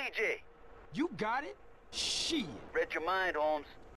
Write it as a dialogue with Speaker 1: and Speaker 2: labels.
Speaker 1: CJ.
Speaker 2: You got it? Shit.
Speaker 1: Read your mind, Holmes.